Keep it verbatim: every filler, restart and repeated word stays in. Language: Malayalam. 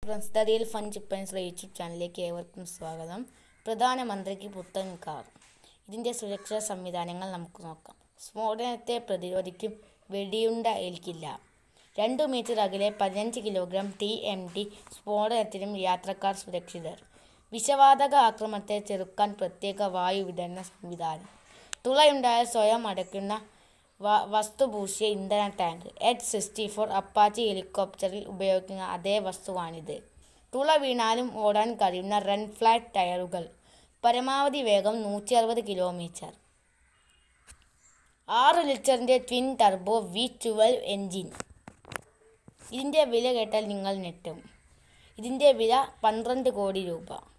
ഫ്രണ്ട്സ് ദ റിയൽ ഫൺ ജിപ്പൻസ് യൂട്യൂബ് ചാനലിലേക്ക് ഏവർക്കും സ്വാഗതം. പ്രധാനമന്ത്രിക്ക് പുത്തൻ കാർ, ഇതിൻ്റെ സുരക്ഷാ സംവിധാനങ്ങൾ നമുക്ക് നോക്കാം. സ്ഫോടനത്തെ പ്രതിരോധിക്കും, വെടിയുണ്ട ഏൽക്കില്ല. രണ്ടു മീറ്റർ അകലെ പതിനഞ്ച് കിലോഗ്രാം ടി എം ടി സ്ഫോടനത്തിനും യാത്രക്കാർ സുരക്ഷിതർ. വിഷവാതക ആക്രമണത്തെ ചെറുക്കാൻ പ്രത്യേക വായു വിതരണ സംവിധാനം. തുളയുണ്ടായാൽ സ്വയം അടയ്ക്കുന്ന വസ്തുപൂശിയ ഇന്ധന tank. H sixty four Apache ഹെലികോപ്റ്ററിൽ ഉപയോഗിക്കുന്ന അതേ വസ്തുവാണിത്. തുള വീണാലും ഓടാൻ കഴിയുന്ന റൺ ഫ്ലാറ്റ് ടയറുകൾ. പരമാവധി വേഗം നൂറ്റി അറുപത് കിലോമീറ്റർ. ആറ് ലിറ്ററിൻ്റെ twin turbo V twelve engine. ഇതിൻ്റെ വില കേട്ടാൽ നിങ്ങൾ ഞെട്ടും. ഇതിൻ്റെ വില പന്ത്രണ്ട് കോടി രൂപ.